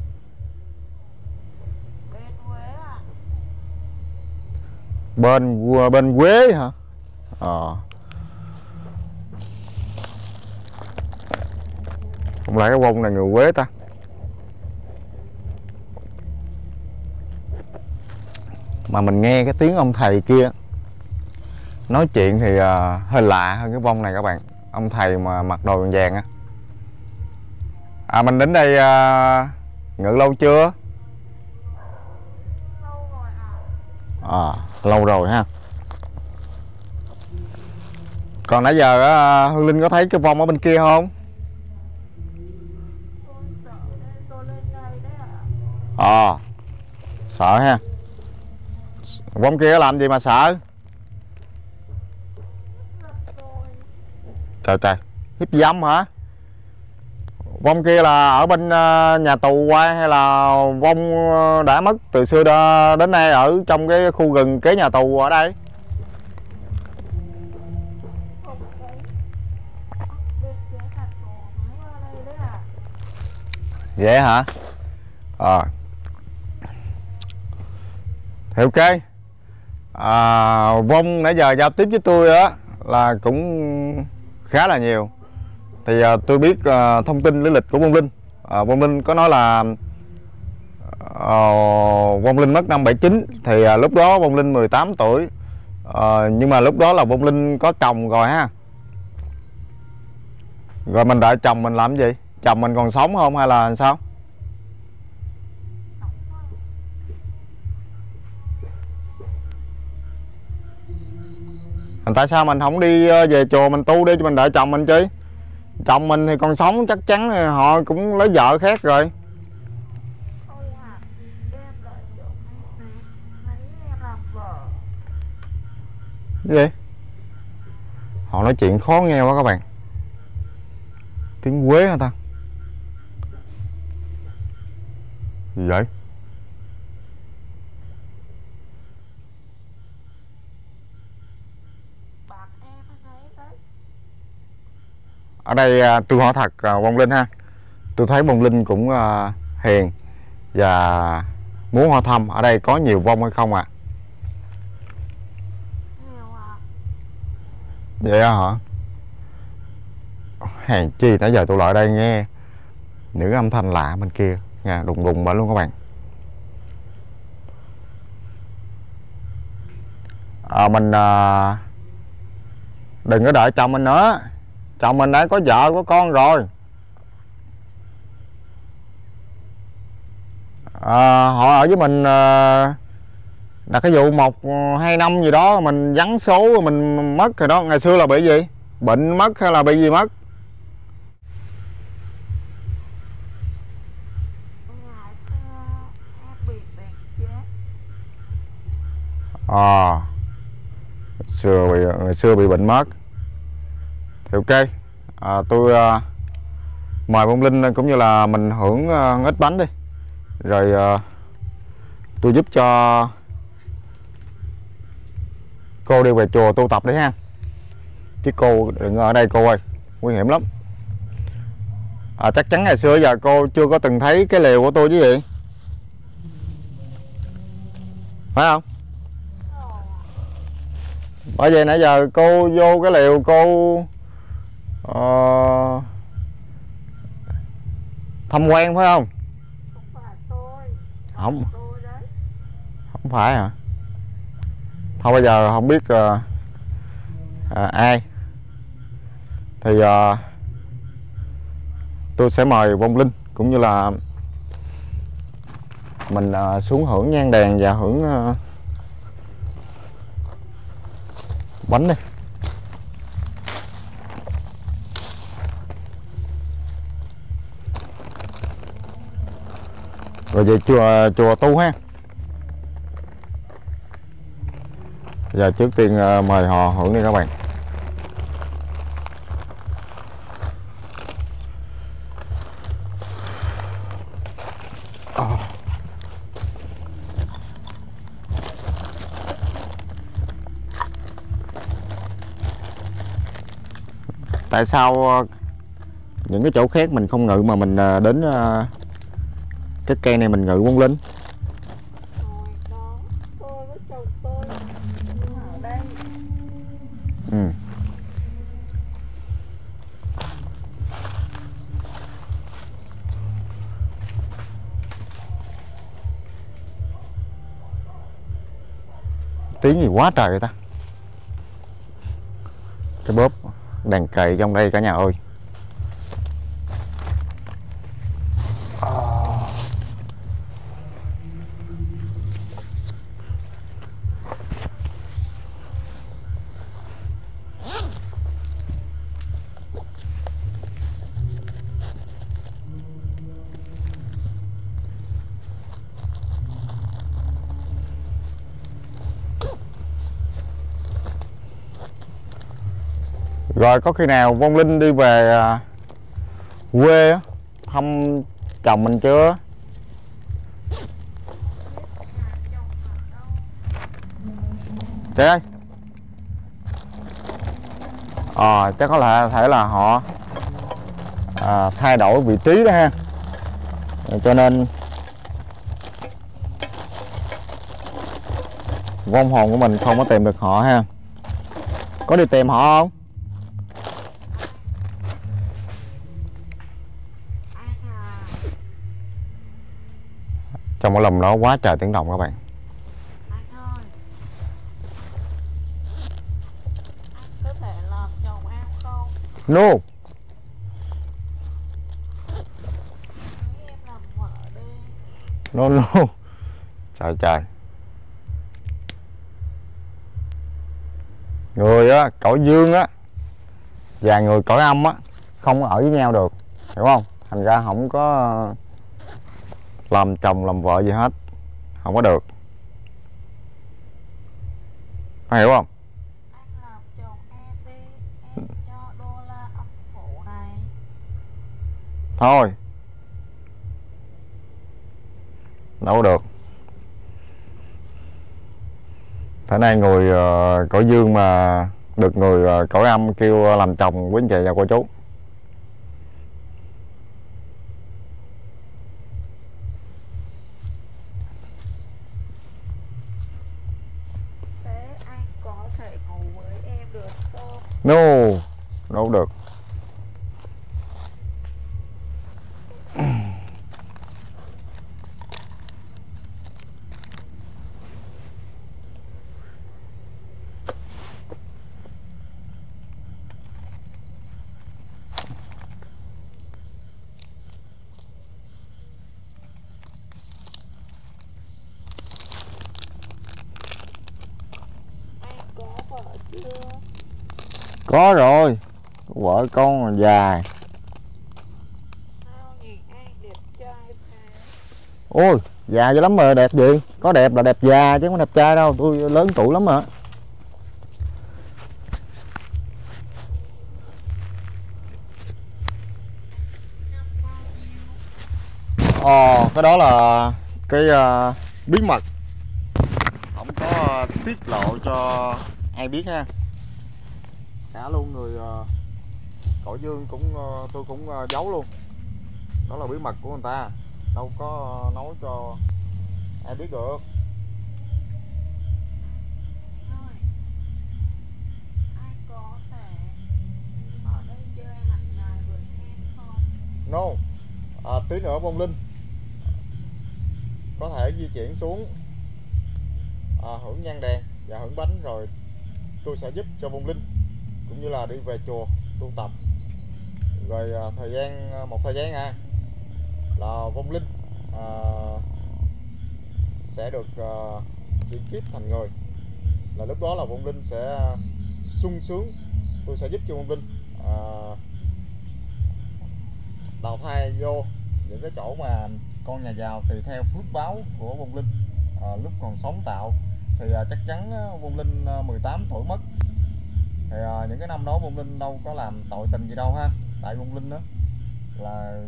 Bên Quế à? Bên bên Quế hả? Ờ. À. Không lẽ cái vong này người Quế ta? Mà mình nghe cái tiếng ông thầy kia nói chuyện thì uh, hơi lạ hơn cái vong này các bạn. Ông thầy mà mặc đồ vàng vàng á. À, mình đến đây uh, ngự lâu chưa? Lâu rồi à? À, lâu rồi ha. Còn nãy giờ á, Hương Linh có thấy cái vong ở bên kia không? Tôi sợ nên tôi lên đây đấy ạ. Ờ, sợ ha. Vong kia làm gì mà sợ? Giật tôi. Trời trời, hiếp dâm hả? Vong kia là ở bên ờ, nhà tù qua hay là vong ờ, đã mất từ xưa đo- đến nay ở trong cái khu rừng kế nhà tù ở đây? Không thấy. Bên phía hạt cỏ mới qua đây đấy ạ. Vậy hả? Ờ. Thì ok. À, vong nãy giờ giao tiếp với tôi á là cũng khá là nhiều. Thì à, tôi biết à, thông tin lý lịch của Vong Linh. à, Vong Linh có nói là à, Vong Linh mất năm bảy chín. Thì à, lúc đó Vong Linh mười tám tuổi. à, Nhưng mà lúc đó là Vong Linh có chồng rồi ha. Rồi mình đợi chồng mình làm gì? Chồng mình còn sống không hay là sao? Tại sao mình không đi về chùa mình tu đi cho mình đợi chồng mình chứ? Chồng mình thì còn sống chắc chắn họ cũng lấy vợ khác rồi. Thôi à, em đợi chồng em về, lấy em làm vợ. Cái gì? Họ nói chuyện khó nghe quá các bạn. Tiếng Quế hả ta? Gì vậy? Bạn em thấy đấy. Ở đây à, tôi hỏi thật à, Vong Linh ha. Tôi thấy Vong Linh cũng à, hiền và muốn hỏi thăm ở đây có nhiều vong hay không ạ? À? Nhiều à. Vậy hả? Hèn chi nãy giờ tôi lại đây nghe những âm thanh lạ bên kia nha, đùng đùng bởi luôn các bạn. À, mình à, đừng có đợi chồng mình nữa. Chồng mình đã có vợ có con rồi. à, Họ ở với mình à, là cái vụ một hai năm gì đó mình vắng số mình mất rồi đó. Ngày xưa là bị gì? Bệnh mất hay là bị gì mất? Ngày xưa em bị bệnh chết. À, ngày xưa bị, ngày xưa bị bệnh mất. Thì ok. à, Tôi à, mời Vong Linh cũng như là mình hưởng à, ít bánh đi. Rồi à, tôi giúp cho cô đi về chùa tu tập đấy ha. Chứ cô đừng ở đây cô ơi, nguy hiểm lắm. à, Chắc chắn ngày xưa giờ cô chưa có từng thấy cái lều của tôi chứ gì? Phải không? Bởi vậy nãy giờ cô vô cái lều cô uh, tham quan phải không? Không phải tôi. Không. Tôi đấy. Không phải hả? Thôi bây giờ không biết uh, uh, ai thì uh, tôi sẽ mời Vong Linh cũng như là mình uh, xuống hưởng nhang đèn và hưởng uh, bánh đi. Rồi về chùa chùa tu ha. Giờ trước tiên uh, mời họ hưởng đi các bạn. Tại sao uh, những cái chỗ khác mình không ngự mà mình uh, đến uh, cái cây này mình ngự Vong Linh? Rồi đó, tôi với chồng tôi ở đây. Ừ. Tiếng gì quá trời vậy ta? Cái bóp đàn cày trong đây cả nhà ơi. Rồi có khi nào Vong Linh đi về à, quê á, thăm chồng mình chưa? Trời ơi. Ờ, chắc có lẽ thể là họ à, thay đổi vị trí đó ha, cho nên vong hồn của mình không có tìm được họ ha. Có đi tìm họ không? Trong cái lồng đó quá trời tiếng động các bạn. Có thể làm chồng em không? No. Em làm vợ đi. No no. Trời trời. Người á, cõi dương á và người cõi âm á không có ở với nhau được, hiểu không? Thành ra không có làm chồng làm vợ gì hết, không có được, có hiểu không? Anh làm chồng em đi, em cho đô la âm phủ này. Thôi đâu được. Thế này người uh, cõi dương mà được người uh, cõi âm kêu làm chồng quý anh chị và cô chú. Thế anh có thể ngủ với em được không? No, đâu được. Anh có vợ chưa? Có rồi, vợ con là già. Sao nhìn anh đẹp trai thế? Ôi, già dữ lắm mà đẹp gì? Có đẹp là đẹp già chứ không đẹp trai đâu, tôi lớn tuổi lắm mà. Năm bao nhiêu? Ồ, cái đó là cái uh, bí mật, không có uh, tiết lộ cho ai biết ha. Cả luôn người uh, cõi dương cũng uh, tôi cũng uh, giấu luôn. Đó là bí mật của người ta, đâu có uh, nói cho ai biết được. Rồi, anh có thể ở đây chơi hàng ngày với em không? No, à, tí nữa Vong Linh có thể di chuyển xuống à, hưởng nhang đèn và hưởng bánh, rồi tôi sẽ giúp cho Vong Linh cũng như là đi về chùa tu tập. Rồi à, thời gian một thời gian à là Vong Linh à, sẽ được à, chuyển kiếp thành người, là lúc đó là Vong Linh sẽ sung sướng. Tôi sẽ giúp cho Vong Linh à, đào thai vô những cái chỗ mà con nhà giàu, thì theo phước báo của Vong Linh à, lúc còn sống tạo thì à, chắc chắn Vong Linh à, mười tám tuổi mất, thì à, những cái năm đó Vong Linh đâu có làm tội tình gì đâu ha, tại Vong Linh đó là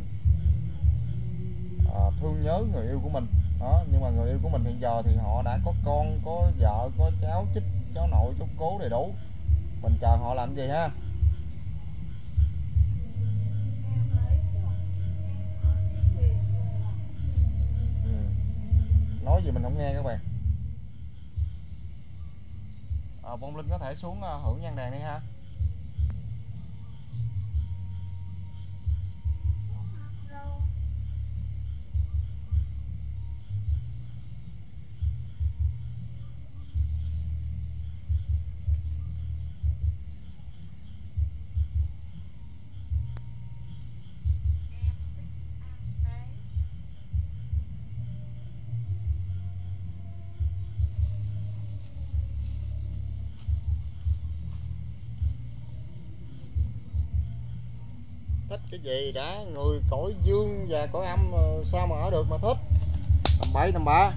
à, thương nhớ người yêu của mình đó. Nhưng mà người yêu của mình hiện giờ thì họ đã có con, có vợ, có cháu chích, cháu nội, cháu cố đầy đủ, mình chờ họ làm gì ha. Em lấy chồng, em có đi về chùa. Ừ. Nói gì mình không nghe các bạn. À, Vong Linh có thể xuống uh, hưởng nhang đèn đi ha. Lâu. Thích cái gì đã, người cõi dương và cõi âm sao mà ở được mà thích. Tầm bậy tầm bạ.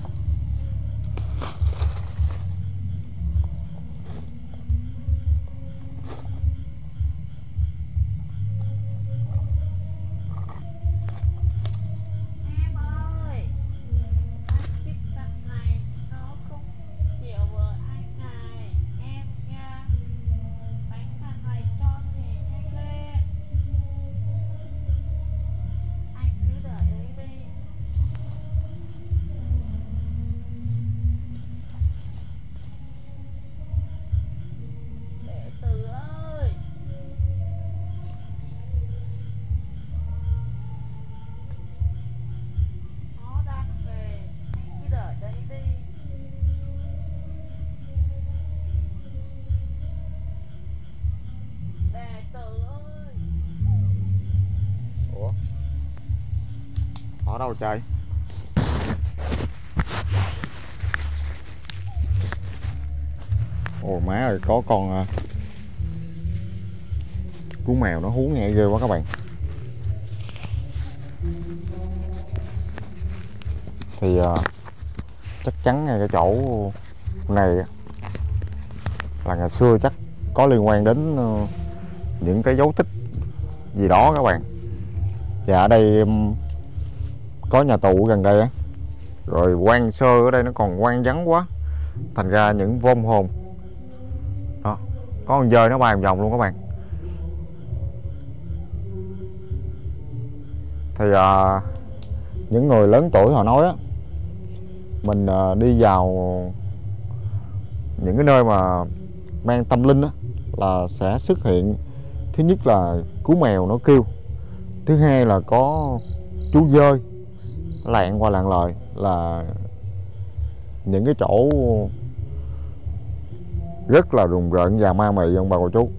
đâu trời. Ồ má ơi, có con uh, cú mèo nó hú nghe ghê quá các bạn. Thì uh, chắc chắn ngay cái chỗ này là ngày xưa chắc có liên quan đến uh, những cái dấu tích gì đó các bạn. Và ở đây um, có nhà tù gần đây á, rồi quan sơ ở đây nó còn quan vắng quá, thành ra những vong hồn đó, có con dơi nó bay vòng vòng luôn các bạn. Thì uh, những người lớn tuổi họ nói á, mình uh, đi vào những cái nơi mà mang tâm linh á là sẽ xuất hiện, thứ nhất là cú mèo nó kêu, thứ hai là có chú dơi lạng qua lạng lại, là những cái chỗ rất là rùng rợn và ma mị ông bà cô chú.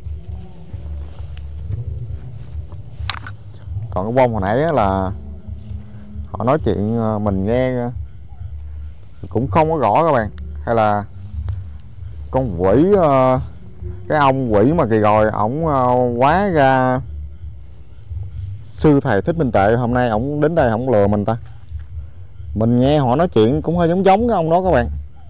Còn cái bông hồi nãy là họ nói chuyện mình nghe cũng không có rõ các bạn, hay là con quỷ, cái ông quỷ mà kỳ rồi ổng quá ra sư thầy Thích Minh Tuệ, hôm nay ổng đến đây ổng lừa mình ta. Mình nghe họ nói chuyện cũng hơi giống giống cái ông đó các bạn.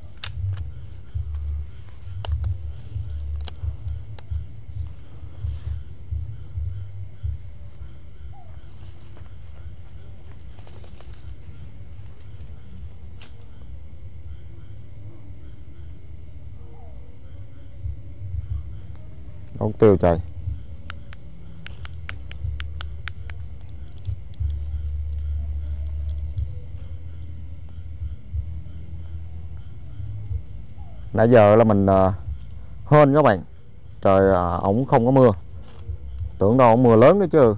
Ốc tiêu trời. Nãy giờ là mình uh, hên các bạn, trời uh, ổng không có mưa, tưởng đâu ổng mưa lớn đó chứ.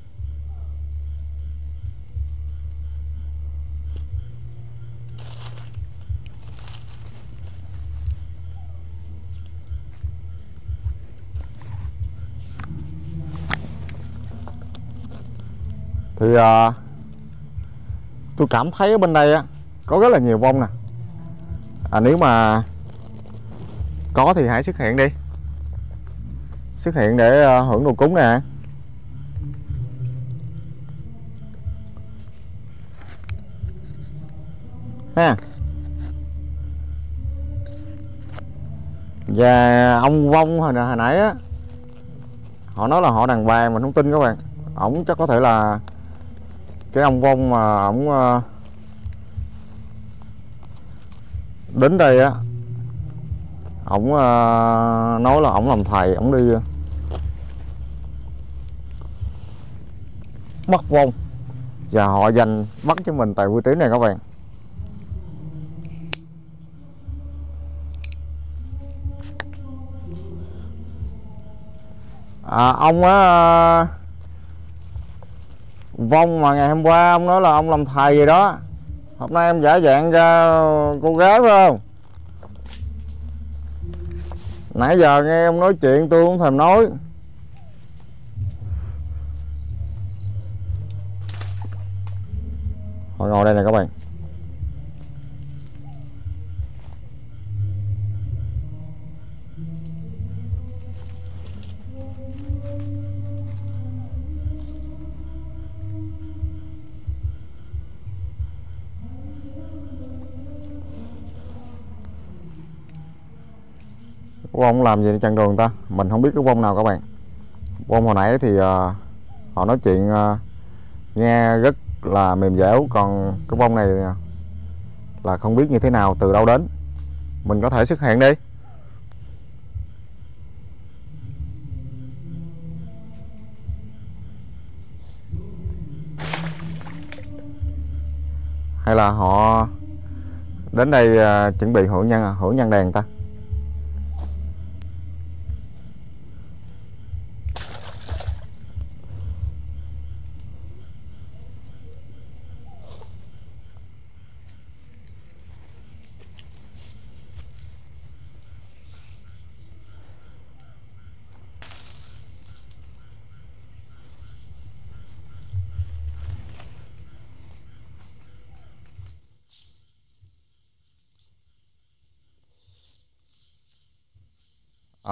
Thì uh, tôi cảm thấy ở bên đây á có rất là nhiều vong nè. À, nếu mà có thì hãy xuất hiện đi, xuất hiện để uh, hưởng đồ cúng nè ha. Và ông vong hồi, hồi nãy á, họ nói là họ đàng hoàng, mình không tin các bạn. Ổng chắc có thể là cái ông vong mà ổng uh, đến đây á, ổng uh, nói là ổng làm thầy, ổng đi uh, bắt vong và họ dành bắt cho mình tại vị trí này các bạn. À, ông á, uh, vong mà ngày hôm qua ông nói là ông làm thầy gì đó, hôm nay em giả dạng ra cô gái phải không? Nãy giờ nghe ông nói chuyện tôi không thèm nói. Họ ngồi đây nè các bạn. Cái bông làm gì trên chân đường ta, mình không biết cái bông nào các bạn. Bông hồi nãy thì uh, họ nói chuyện uh, nghe rất là mềm dẻo, còn cái bông này là không biết như thế nào, từ đâu đến. Mình có thể xuất hiện đi. Hay là họ đến đây uh, chuẩn bị hưởng nhân hưởng nhân đèn ta.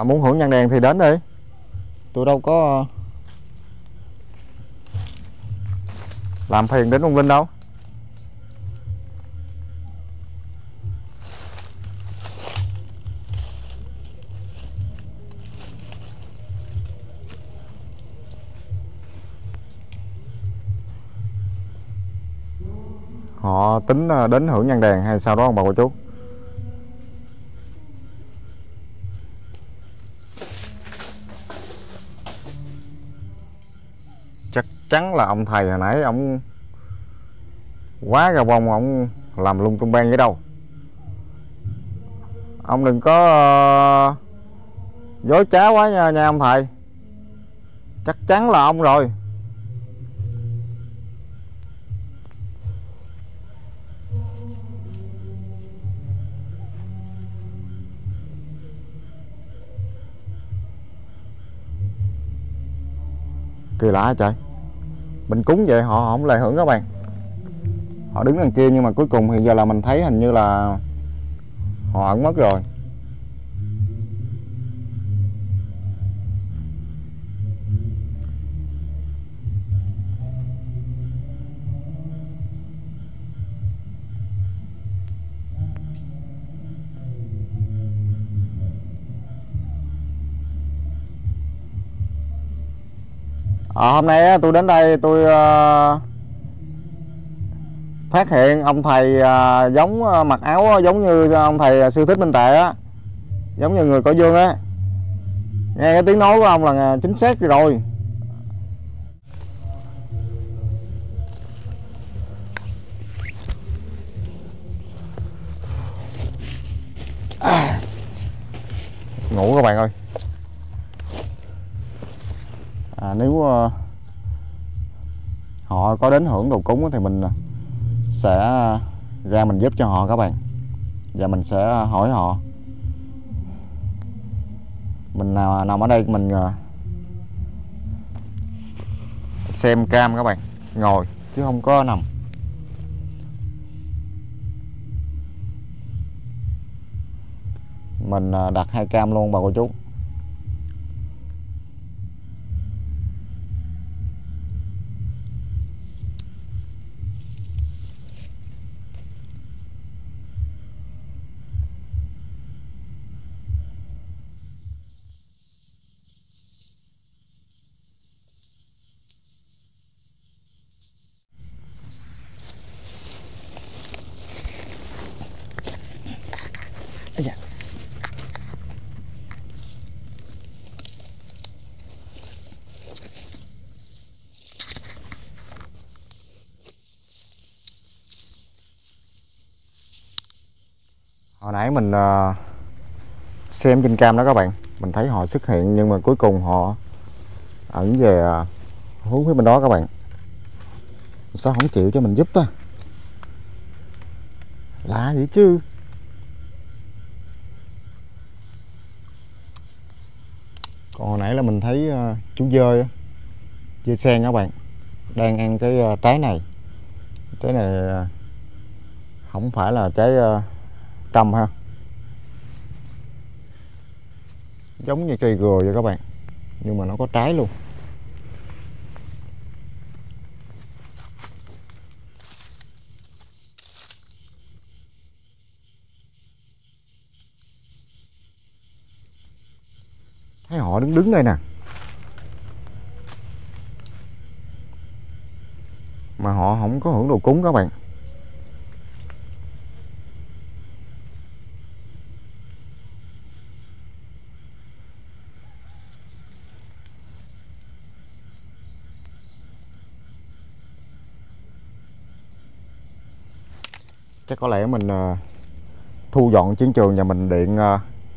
À, muốn hưởng nhang đèn thì đến đi, tôi đâu có làm phiền đến ông Linh đâu. Họ tính đến hưởng nhang đèn hay sao đó ông bà cô chú? Chắc chắn là ông thầy hồi nãy ông quá gà bông, ông làm lung tung beng vậy đâu. Ông đừng có uh, dối trá quá nha, nha ông thầy. Chắc chắn là ông rồi. Kỳ lạ hả trời, mình cúng vậy họ không lại hưởng các bạn. Họ đứng đằng kia nhưng mà cuối cùng hiện giờ là mình thấy hình như là họ ẩn mất rồi. À, hôm nay tôi đến đây tôi uh, phát hiện ông thầy uh, giống uh, mặc áo giống như ông thầy Sư Thích Minh Tệ á, giống như người Cõi Dương á. Nghe cái tiếng nói của ông là chính xác rồi. À, ngủ các bạn ơi. À, nếu uh, họ có đến hưởng đồ cúng thì mình sẽ ra mình giúp cho họ các bạn, và mình sẽ hỏi họ. Mình nào nằm ở đây mình uh, xem cam các bạn, ngồi chứ không có nằm. Mình uh, đặt hai cam luôn bà cô chú. Dạ. Hồi nãy mình uh, xem trên cam đó các bạn, mình thấy họ xuất hiện nhưng mà cuối cùng họ ẩn về uh, hướng phía bên đó các bạn. Sao không chịu cho mình giúp ta? Lạ vậy chứ. Còn hồi nãy là mình thấy uh, chú dơi dơi sen các bạn đang ăn cái uh, trái này. Trái này uh, không phải là trái uh, trăm ha, giống như cây gừa vậy các bạn, nhưng mà nó có trái luôn. Thấy họ đứng đứng đây nè, mà họ không có hưởng đồ cúng các bạn. Chắc có lẽ mình uh, thu dọn chiến trường và mình điện uh,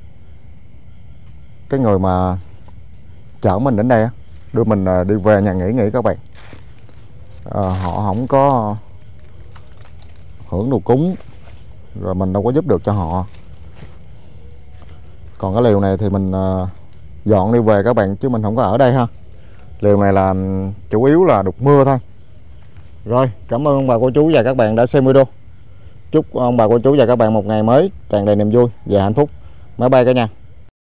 cái người mà chở mình đến đây đưa mình uh, đi về nhà nghỉ nghỉ các bạn. Uh, họ không có hưởng đồ cúng rồi mình đâu có giúp được cho họ. Còn cái liều này thì mình uh, dọn đi về các bạn, chứ mình không có ở đây ha. Liều này là chủ yếu là đục mưa thôi. Rồi, cảm ơn ông bà cô chú và các bạn đã xem video. Chúc ông bà cô chú và các bạn một ngày mới tràn đầy niềm vui và hạnh phúc. Bye bye cả nhà.